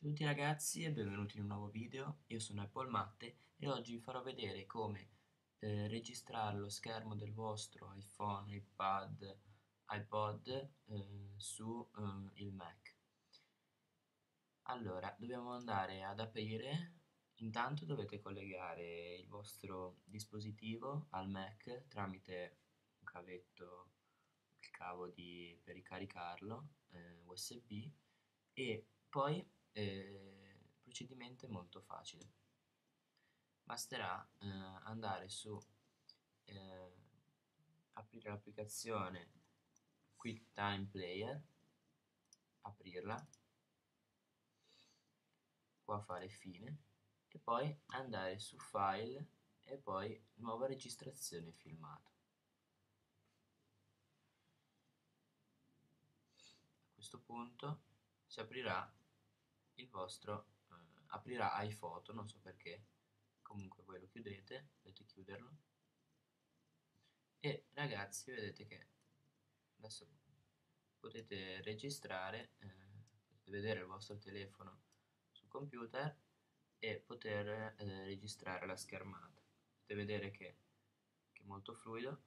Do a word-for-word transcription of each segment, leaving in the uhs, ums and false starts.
Ciao a tutti ragazzi e benvenuti in un nuovo video. Io sono Apple Matte e oggi vi farò vedere come eh, registrare lo schermo del vostro iPhone, iPad, iPod eh, su eh, il Mac. Allora, dobbiamo andare ad aprire. Intanto dovete collegare il vostro dispositivo al Mac tramite un cavetto, il cavo di- per ricaricarlo, eh, U S B, e poi eh, il procedimento è molto facile. Basterà eh, andare su, eh, aprire l'applicazione QuickTime Player, aprirla, qua fare fine e poi andare su File e poi nuova registrazione filmato. A questo punto si aprirà il vostro, eh, aprirà iPhoto, non so perché, comunque voi lo chiudete, dovete chiuderlo. E ragazzi, vedete che adesso potete registrare, eh, potete vedere il vostro telefono sul computer e poter eh, registrare la schermata. Potete vedere che, che è molto fluido,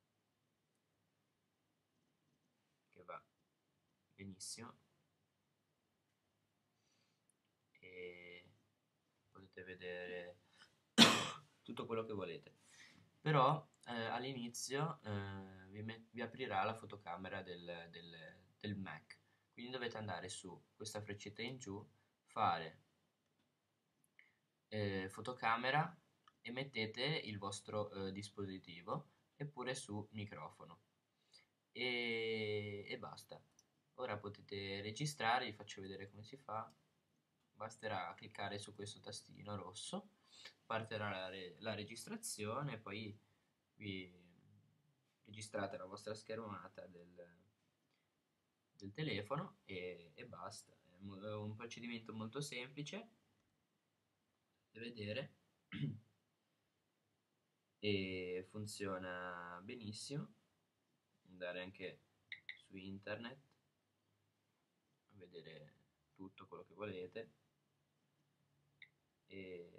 che va benissimo, e potete vedere tutto quello che volete. Però eh, all'inizio eh, vi, met- vi aprirà la fotocamera del, del- del Mac, quindi dovete andare su questa freccetta in giù, fare eh, fotocamera e mettete il vostro eh, dispositivo eppure su microfono e, e basta. Ora potete registrare, vi faccio vedere come si fa. Basterà cliccare su questo tastino rosso, partirà la, re- la registrazione, poi vi registrate la vostra schermata del, del telefono e, e basta. È mo- è un procedimento molto semplice, potete vedere, e funziona benissimo. Andare anche su internet a vedere tutto quello che volete e,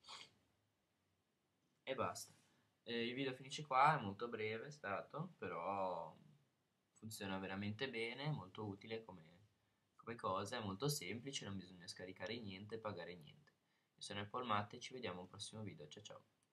e basta. Eh, il video finisce qua, è molto breve è stato, però funziona veramente bene, è molto utile come, come cosa, è molto semplice, non bisogna scaricare niente, pagare niente. Io sono Apple Matte e ci vediamo al prossimo video, ciao ciao.